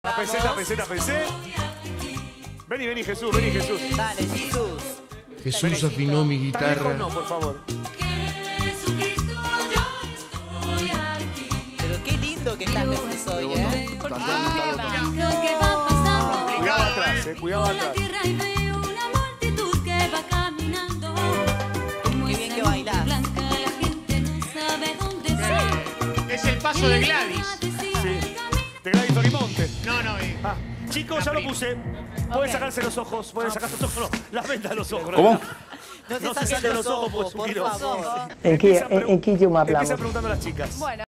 Tapecé. Vení, Jesús, vení, Jesús. Dale, Jesús. Jesús afinó mi Tan lejos guitarra. no, por favor. Pero qué lindo que estás, Jesús, hoy, ¿eh? Cuidado atrás, cuidado atrás. Qué bien que bailás. Es el paso de Gladys. Sí. De Gladys Torimonte. No. Chicos, ya lo puse. Pueden sacarse los ojos, pueden sacarse los ojos, no, las vendas de los ojos. ¿Cómo? No No se saquen los ojos, por quilombo. favor. ¿En qué idioma hablamos? Empieza preguntando a las chicas. Bueno.